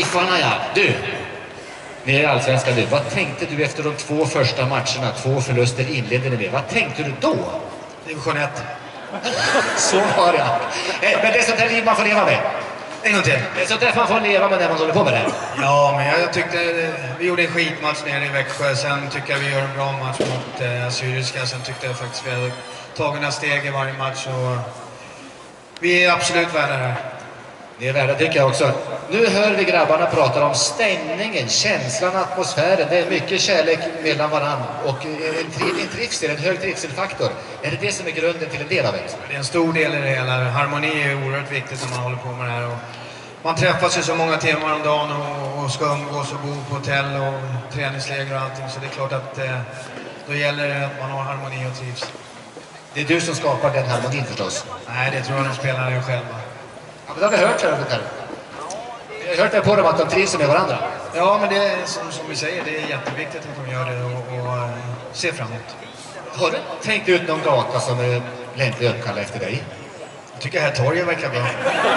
Giffarna, ja. Du, ni är allsvenska nu. Vad tänkte du efter de 2 första matcherna? 2 förluster inledde ni med. Vad tänkte du då? Division 1. Så var det. Men det är sånt här liv man får leva med. En gång till. Det är sånt där man får leva med när man håller på med det. Ja, men jag tyckte vi gjorde en skitmatch nere i Växjö. Sen tycker jag vi gör en bra match mot Assyriska. Sen tyckte jag faktiskt vi hade tagit några steg i varje match. Och vi är absolut värda det här. Det är värda, tycker jag också. Nu hör vi grabbarna prata om stämningen, känslan, atmosfären. Det är mycket kärlek mellan varandra och en trivsel, en hög trivselfaktor. Är det det som är grunden till en del av det? Det är en stor del i det hela. Harmoni är oerhört viktigt när man håller på med det här. Och man träffas ju så många timmar om dagen och ska umgås och bo på hotell och träningsläger och allting. Så det är klart att då gäller det att man har harmoni och trivs. Det är du som skapar den harmonin förstås. Nej, det tror jag de spelar det själva. Ja, men det har vi hört här. Jag har hört det på dem att de trivs med varandra. Ja, men det är som vi säger, det är jätteviktigt att de gör det och ser framåt. Har du tänkt ut någon gata som är lämplig att uppkalla efter dig? Jag tycker här torget verkar bra.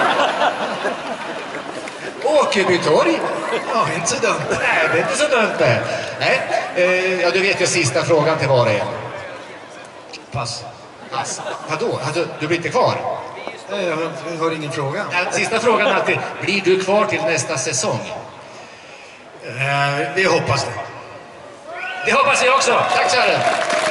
Åkerbytorg? Ja, inte så dumt. Nej, det är inte så dumt det. Nej, ja, du vet ju sista frågan till var och en. Pass. Pass. Vadå? Alltså, du blir inte kvar? Jag hör ingen fråga. Ja, sista frågan är alltid, blir du kvar till nästa säsong? Vi hoppas det. Det hoppas jag också. Tack så mycket.